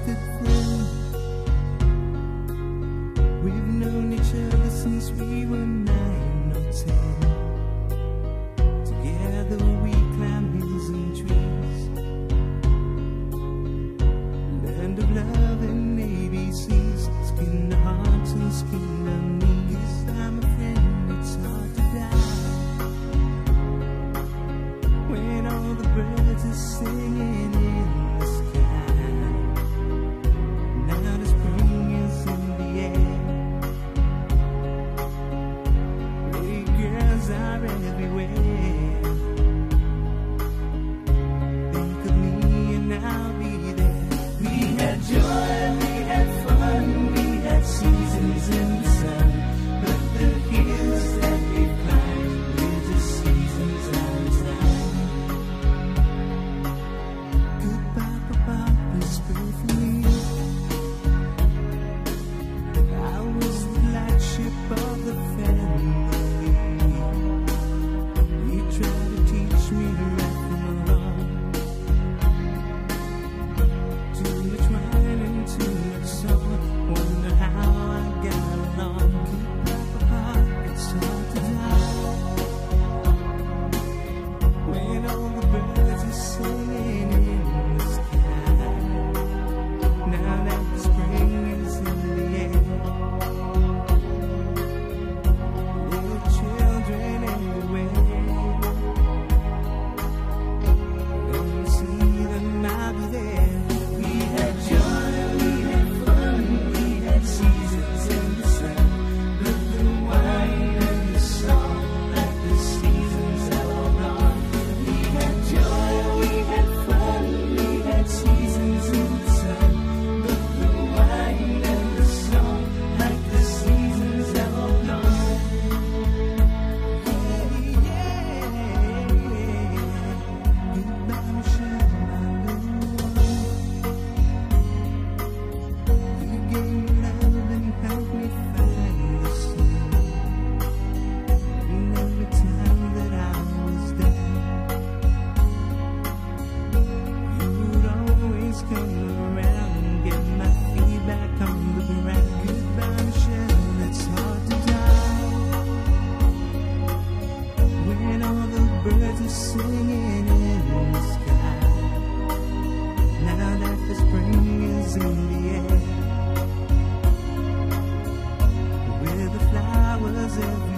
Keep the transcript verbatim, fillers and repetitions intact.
trusted friend. We've known each other since we were nine or ten. Together we climbed hills and trees, learned of love and A B Cs, skinned our hearts and skinned our knees. I'm a friend, it's hard to die when all the birds are singing in the sky. Now the spring is in the air, pretty girls are everywhere. Think of me and I'll be there. We had joy, we had fun, we had seasons in the sun, but the hills that we climbed were just seasons out of time. Goodbye, Papa, please pray for me. I was the black sheep of the family. You tried to teach me right from wrong. Too much wine and too much song. Wonder how I got along. Goodbye, Papa, it's hard to die when all the birds are singing in the sky. Now that the spring is in the air, little children everywhere. When you see them, I'll be there. We had joy, we had fun, we had seasons in the sun, but the wine and the song, like the seasons have all gone. We had joy, we had fun, we had seasons in the sun, but the wine and the song, like the seasons have all gone. Yeah, yeah. Goodbye, Michelle, my little one. You gave me love and helped me find the sun. And every time that I was down, you would always come around and get my feet back on the ground. Goodbye, Michelle, it's hard to die when all the birds are singing in the sky. Now that the spring is in the air, with the flowers everywhere.